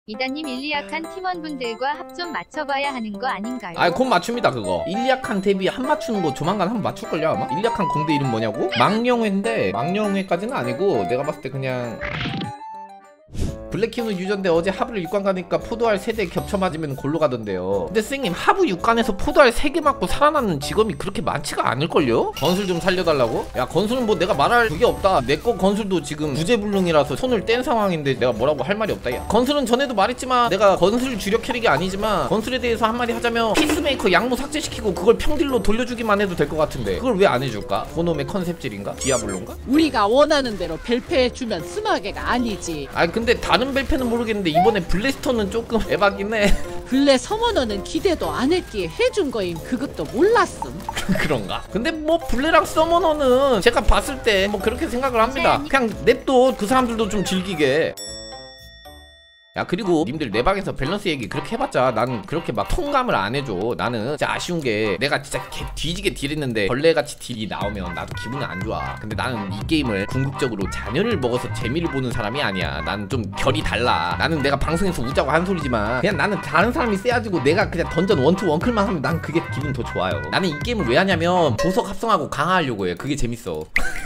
이다님 일리약한 팀원분들과 합 좀 맞춰봐야 하는 거 아닌가요? 아, 곧 맞춥니다 그거. 일리약한 데뷔 한 맞추는 거 조만간 한번 맞출걸요 아마? 일리약한 공대 이름 뭐냐고? 망령회인데 망령회까지는 아니고 내가 봤을 때 그냥 블랙키우는 유저인데 어제 하부를 6관 가니까 포도알 3대 겹쳐 맞으면 골로 가던데요. 근데 선생님 하부 6관에서 포도알 3개 맞고 살아나는 직업이 그렇게 많지가 않을걸요? 건술 좀 살려달라고? 야 건술은 뭐 내가 말할 그게 없다. 내거 건술도 지금 부재불능이라서 손을 뗀 상황인데 내가 뭐라고 할 말이 없다. 야 건술은 전에도 말했지만 내가 건술 주력 캐릭이 아니지만 건술에 대해서 한마디 하자면 피스메이커 양모 삭제시키고 그걸 평딜로 돌려주기만 해도 될 것 같은데 그걸 왜 안 해줄까? 그놈의 컨셉질인가? 디아블로인가? 우리가 원하는 대로 벨페해주면 스마게가 아니지. 아니 근데 다른 벨페는 모르겠는데 이번에 블래스터는 조금 에바긴 해. 근래 서머너는 기대도 안 했기에 해준 거임. 그것도 몰랐음. 그런가? 근데 뭐 블레랑 서머너는 제가 봤을 때 뭐 그렇게 생각을 합니다. 그냥 냅둬. 그 사람들도 좀 즐기게. 야 그리고 님들 내 방에서 밸런스 얘기 그렇게 해봤자 나는 그렇게 막 통감을 안 해줘. 나는 진짜 아쉬운 게 내가 진짜 뒤지게 딜했는데 벌레같이 딜이 나오면 나도 기분이 안 좋아. 근데 나는 이 게임을 궁극적으로 자녀를 먹어서 재미를 보는 사람이 아니야. 나는 좀 결이 달라. 나는 내가 방송에서 우자고 한 소리지만 그냥 나는 다른 사람이 세가지고 내가 그냥 던전 원투 원클만 하면 난 그게 기분 더 좋아요. 나는 이 게임을 왜 하냐면 보석 합성하고 강화하려고 해. 그게 재밌어.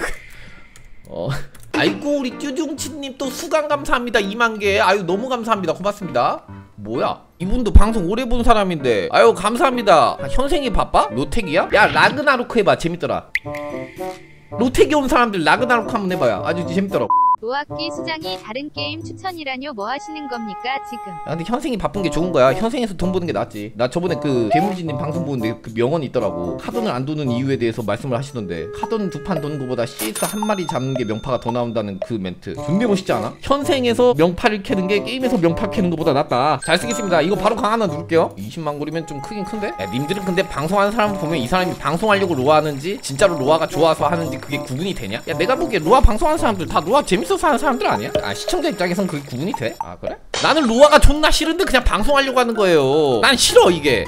아이고 우리 쭈중치님 또 수강 감사합니다. 20,000개. 아유 너무 감사합니다. 고맙습니다. 뭐야 이분도 방송 오래 본 사람인데 아유 감사합니다. 현생이 바빠? 로텍이야? 야 라그나로크 해봐. 재밌더라. 로텍이 온 사람들 라그나로크 한번 해봐요. 아주 재밌더라. 로아끼 수장이 다른 게임 추천이라뇨. 뭐 하시는 겁니까 지금? 야 근데 현생이 바쁜 게 좋은 거야. 현생에서 돈 버는 게 낫지. 나 저번에 그 괴물지님 방송 보는데 그 명언이 있더라고. 카돈을 안 도는 이유에 대해서 말씀을 하시던데 카돈 2판 도는 거보다 CS 한 마리 잡는 게 명파가 더 나온다는 그 멘트 존나 멋있지 않아? 현생에서 명파를 캐는 게 게임에서 명파 캐는 거보다 낫다. 잘 쓰겠습니다. 이거 바로 강 하나 누를게요. 20만 골이면 좀 크긴 큰데? 야 님들은 근데 방송하는 사람 보면 이 사람이 방송하려고 로아 하는지 진짜로 로아가 좋아서 하는지 그게 구분이 되냐? 야 내가 보기에 로아 방송하는 사람들 다 로아 재밌어서 하는 사람들 아니야? 아 시청자 입장에선 그게 구분이 돼? 아 그래? 나는 로아가 존나 싫은데 그냥 방송하려고 하는 거예요. 난 싫어 이게.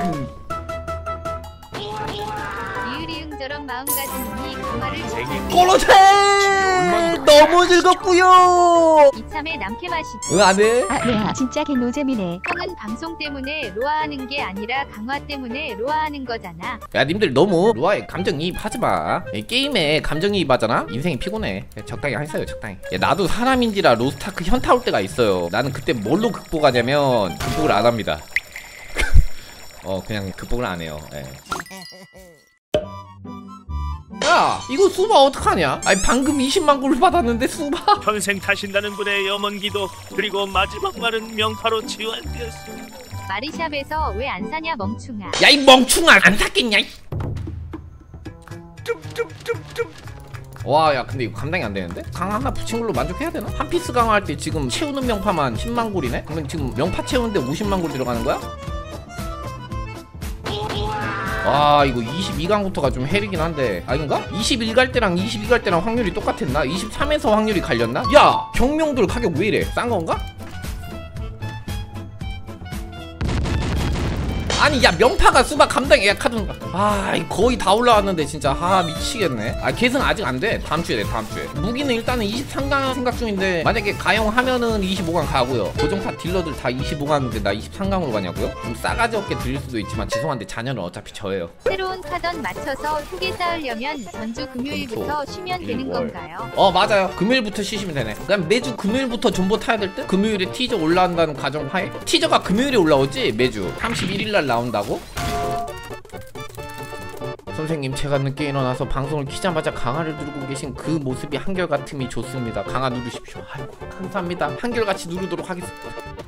이으리응저런 마음가짐이 강화를 꼬로테 너무 즐겁구요. 이참에 남캐 마시지. 응 안해? 아 로아 진짜 개노잼이네. 형은 방송 때문에 로아하는 게 아니라 강화 때문에 로아하는 거잖아. 야 님들 너무 로아에 감정이입 하지마. 게임에 감정이입 하잖아? 인생이 피곤해. 적당히 하세요 적당히. 야 나도 사람인지라 로스타크 현타 올 때가 있어요. 나는 그때 뭘로 극복하냐면 극복을 안 합니다. 그냥 극복을 안 해요. 예. 야 이거 수바 어떡하냐? 아니 방금 20만 골 받았는데 수바? 현생 타신다는 분의 염원기도 그리고 마지막 말은 명파로 치환되었습니다. 마리샵에서 왜 안 사냐 멍충아. 야 이 멍충아 안 샀겠냐? 와 야 근데 이거 감당이 안 되는데? 강화 하나 붙인 걸로 만족해야 되나? 한 피스 강화할 때 지금 채우는 명파만 10만 골이네? 그러면 지금 명파 채우는데 50만 골 들어가는 거야? 와 이거 22강부터가 좀 헬이긴 한데 아닌가? 21 갈 때랑 22 갈 때랑 확률이 똑같았나? 23에서 확률이 갈렸나? 야! 경명돌 가격 왜 이래? 싼 건가? 아니 야 명파가 수박 감당해. 야 카드 거의 다 올라왔는데 진짜 미치겠네. 계승 아직 안돼. 다음주에 돼 다음주에. 무기는 일단은 23강 생각 중인데 만약에 가용하면은 25강 가고요. 고정파 딜러들 다 25강인데 나 23강으로 가냐고요? 좀 싸가지 없게 들릴 수도 있지만 죄송한데 자녀는 어차피 저예요. 새로운 카던 맞춰서 후기 쌓으려면 전주 금요일부터 쉬면 되는 건가요? 맞아요. 금요일부터 쉬시면 되네. 그럼 매주 금요일부터 존버 타야 될 듯? 금요일에 티저 올라온다는 가정하에 티저가 금요일에 올라오지 매주 31일날 나온다고? 선생님 제가 늦게 일어나서 방송을 키자마자 강화를 누르고 계신 그 모습이 한결같음이 좋습니다. 강화 누르십시오. 아이고 감사합니다. 한결같이 누르도록 하겠습니다.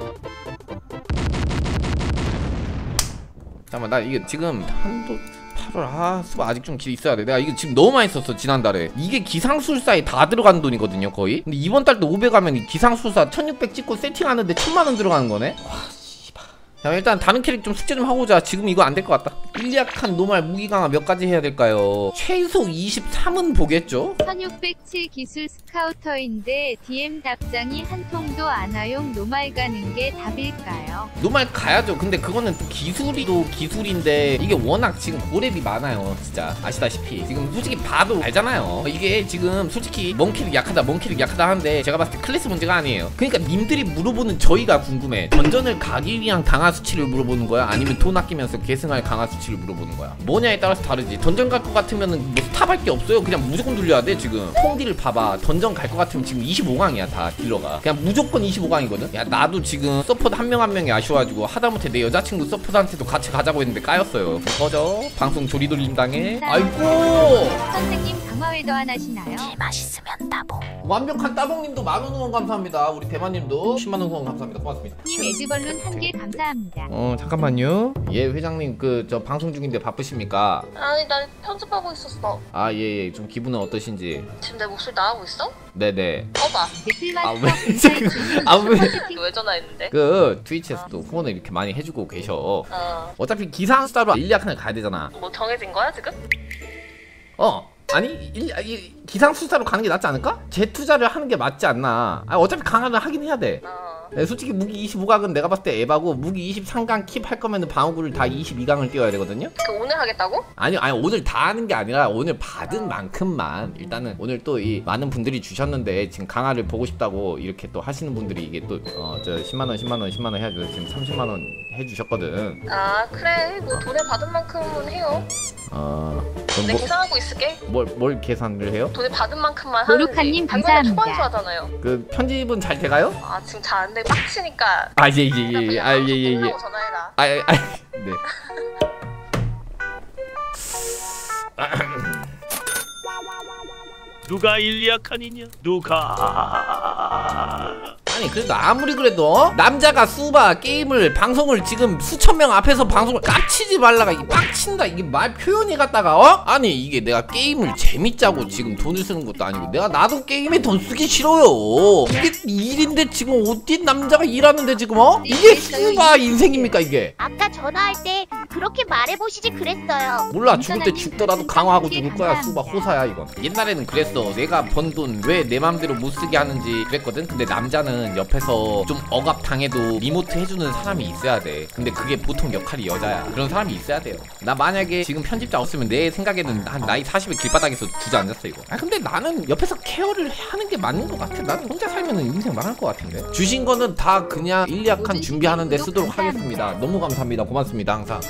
잠깐만 나 이게 지금 한도 8월 수박 아직 좀 길이 있어야 돼. 내가 이거 지금 너무 많이 썼어 지난달에. 이게 기상술사에 다 들어가는 돈이거든요 거의. 근데 이번 달도 500 하면 기상술사 1600 찍고 세팅하는데 1000만원 들어가는 거네. 와 씨발 자 일단 다른 캐릭 좀 숙제 좀 하고 오자. 지금 이거 안 될 것 같다. 일리약한 노말 무기 강화 몇 가지 해야 될까요? 최소 23은 보겠죠? 1607 기술 스카우터인데 DM 답장이 한 통도 안 와용 노말 가는 게 답일까요? 노말 가야죠. 근데 그거는 또 기술이도 기술인데 이게 워낙 지금 고렙이 많아요. 진짜 아시다시피 지금 솔직히 봐도 알잖아요. 이게 지금 솔직히 멍캐릭 약하다 멍캐릭 약하다 하는데 제가 봤을 때 클래스 문제가 아니에요. 그러니까 님들이 물어보는 저희가 궁금해. 던전을 가기 위한 강화 수치를 물어보는 거야? 아니면 돈 아끼면서 계승할 강화 수치를 물어보는 거야? 뭐냐에 따라서 다르지. 던전 갈 것 같으면은 뭐 스탑할 게 없어요. 그냥 무조건 돌려야 돼. 지금 통딜을 봐봐. 던전 갈 것 같으면 지금 25강이야 다 딜러가. 그냥 무조건 25강이거든. 야 나도 지금 서포트 한 명 한 명이 아쉬워가지고 하다못해 내 여자친구 서포트한테도 같이 가자고 했는데 까였어요. 꺼져. 방송 조리돌림 당해. 아이고. 선생님 강화회도 안 하시나요? 완벽한 따봉님도 만원 후원 감사합니다. 우리 대만님도 10만원 후원 감사합니다. 고맙습니다. 님 에드벌룬 한 개 감사합니다. 잠깐만요. 예 회장님 그 저 방송 중인데 바쁘십니까? 아니 나 편집하고 있었어. 아 예예 좀 기분은 어떠신지. 지금 내 목소리 나가고 있어? 네네. 꺼봐. 왜 전화했는데? 그 트위치에서도 후원을 이렇게 많이 해주고 계셔. 어차피 기상 수다로 일리아칸을 가야 되잖아. 뭐 정해진 거야 지금? 아니 기상 수사로 가는 게 낫지 않을까? 재투자를 하는 게 맞지 않나? 어차피 강화를 하긴 해야 돼. 솔직히 무기 25강은 내가 봤을 때 에바고 무기 23강 킵 할 거면은 방어구를 다 22강을 띄워야 되거든요? 그 오늘 하겠다고? 아니 오늘 다 하는 게 아니라 오늘 받은 만큼만 일단은 오늘 또 이 많은 분들이 주셨는데 지금 강화를 보고 싶다고 이렇게 또 하시는 분들이 이게 또 저 10만원 10만원 10만원 해가지고 지금 30만원 해주셨거든. 아 그래 뭐 돈을 받은 만큼은 해요. 그럼 내가 계산하고 있을게. 뭘 계산을 해요? 돈을 받은 만큼만 하는지. 노루카님 당연히 감사합니다. 초반수하잖아요. 그 편집은 잘 돼가요? 아 지금 잘 안 돼. 빡치니까. 예예예. 끝나고 전화해라. 네. 누가 일리약한이냐? 누가? 아니 그래도 아무리 그래도 남자가 수바 게임을 방송을 지금 수천 명 앞에서 방송을 깝치지 말라가 이게 빡친다. 이게 말 표현이 갖다가 아니 이게 내가 게임을 재밌자고 지금 돈을 쓰는 것도 아니고 내가 나도 게임에 돈 쓰기 싫어요. 이게 일인데 지금 어디 남자가 일하는데 지금 이게 수바 인생입니까 이게? 아까 전화할 때 그렇게 말해보시지 그랬어요. 몰라 죽을 때 죽더라도 강화하고 죽을 거야. 수바 호사야 이건. 옛날에는 그랬어. 내가 번 돈 왜 내 맘대로 못 쓰게 하는지 그랬거든. 근데 남자는 옆에서 좀 억압당해도 리모트 해주는 사람이 있어야 돼. 근데 그게 보통 역할이 여자야. 그런 사람이 있어야 돼요. 나 만약에 지금 편집자 없으면 내 생각에는 한 나이 40에 길바닥에서 주저앉았어 이거. 근데 나는 옆에서 케어를 하는 게 맞는 것 같아. 나는 혼자 살면 인생 망할 것 같은데. 주신 거는 다 그냥 일리약한 준비하는 데 쓰도록 하겠습니다. 너무 감사합니다. 고맙습니다 항상.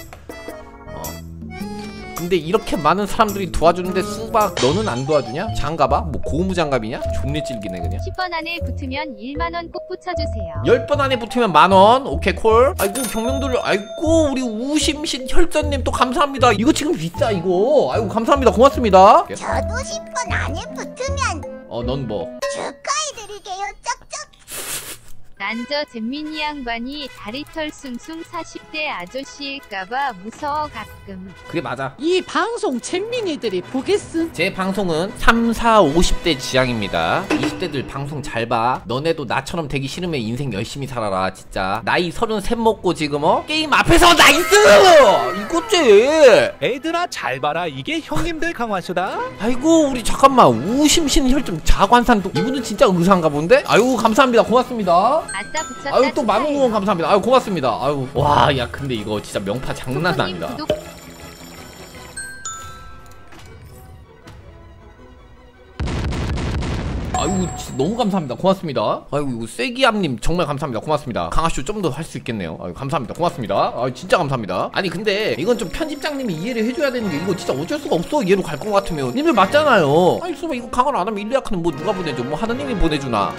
근데 이렇게 많은 사람들이 도와주는데 수박 너는 안 도와주냐? 장갑아? 뭐 고무장갑이냐? 존내 찔기네 그냥. 10번 안에 붙으면 1만원 꼭 붙여주세요. 10번 안에 붙으면 만원. 오케이 콜. 아이고 경명들. 아이고 우리 우심신 혈전님 또 감사합니다. 이거 지금 비싸 이거. 아이고 감사합니다. 고맙습니다. 저도 10번 안에 붙으면 넌 뭐? 축하해드리게요. 쩍쩍. 난저 잼민이 양반이 다리털 숭숭 40대 아저씨일까봐 무서워 가끔. 그게 맞아. 이 방송 잼민이들이 보겠음. 제 방송은 3, 4, 50대 지향입니다. 20대들 방송 잘 봐. 너네도 나처럼 되기 싫으면 인생 열심히 살아라 진짜. 나이 33 먹고 지금 게임 앞에서 나이스! 이거지. 애들아 잘 봐라. 이게 형님들 강화수다. 아이고 우리 잠깐만 우심신 혈좀 자관산도 이분은 진짜 의사인가 본데? 아이고 감사합니다. 고맙습니다. 아싸 붙였다. 아유 또 많은 후원 감사합니다. 아유 고맙습니다. 아유 와 야 근데 이거 진짜 명파 장난 아니다. 구독. 아유 진짜 너무 감사합니다. 고맙습니다. 아유 이거 쐐기암님 정말 감사합니다. 고맙습니다. 강아쇼 좀 더 할 수 있겠네요. 아유 감사합니다. 고맙습니다. 아유 진짜 감사합니다. 아니 근데 이건 좀 편집장님이 이해를 해줘야 되는 게 이거 진짜 어쩔 수가 없어. 얘로 갈 것 같으면 님들 맞잖아요. 아니 수마 이거 강화를 안 하면 일리아카는 뭐 누가 보내줘? 뭐 하느님이 보내주나?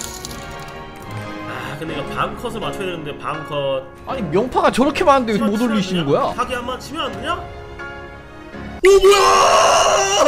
근데 이거 밤컷을 맞춰야 되는데 밤컷 아니 명파가 저렇게 많은데 왜 못 올리시는 거야? 타기 한번 치면 안 되냐? 오 뭐야!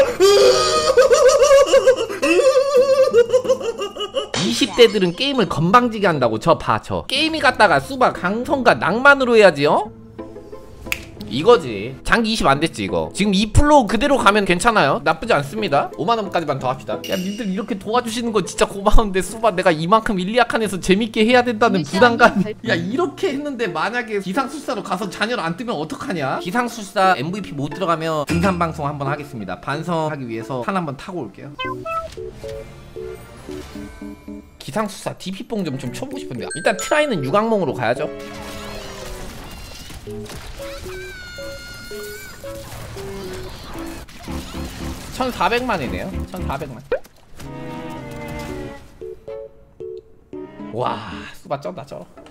20대들은 게임을 건방지게 한다고. 저 봐 저 게임이 갔다가 수박 강성과 낭만으로 해야지 이거지. 장기 20 안 됐지 이거. 지금 2% 그대로 가면 괜찮아요. 나쁘지 않습니다. 5만원까지만 더 합시다. 야 님들 이렇게 도와주시는 거 진짜 고마운데 수바 내가 이만큼 일리아칸에서 재밌게 해야 된다는 부담감. 야 이렇게 했는데 만약에 기상술사로 가서 잔열 안 뜨면 어떡하냐. 기상술사 MVP 못 들어가면 등산방송 한번 하겠습니다. 반성하기 위해서 산 한번 타고 올게요. 기상술사 DP뽕 좀 쳐보고 싶은데 일단 트라이는 유광몽으로 가야죠. 1400만이네요 1400만. 와 수바 쩐다 쪄.